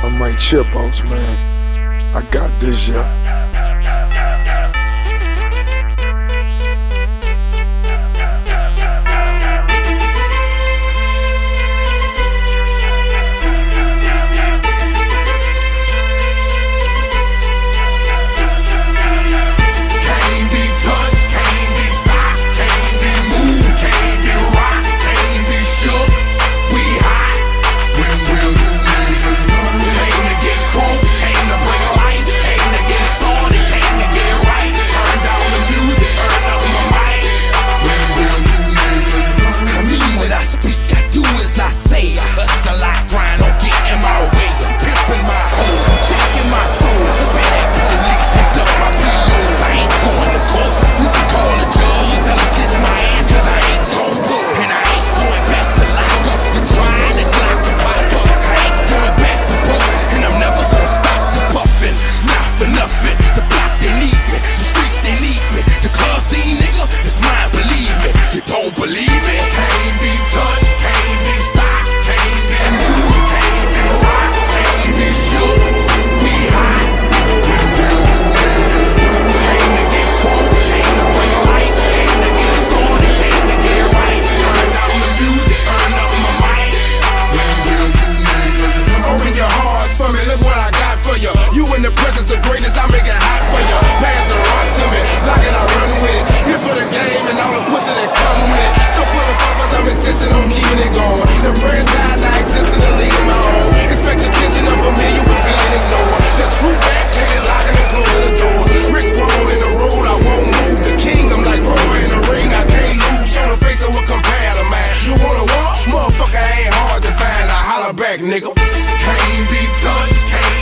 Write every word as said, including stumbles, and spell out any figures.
I'm right Chipos, man. I got this, yeah. You in the presence of greatness, I make it hot for you. Pass the rock to me, block it, I run with it. Here for the game and all the pussy that come with it. So full of fuckers, I'm insisting on keeping it going. The franchise, I exist in the league of my own. Expect attention, I'm familiar with being ignored. The true back, can't locking and closing the door. Brick wall in the road, I won't move. The king, I'm like Roy in the ring, I can't lose. Show the face of what compare to man. You wanna walk? Motherfucker ain't hard to find, I holler back, nigga. Can't be touched, can't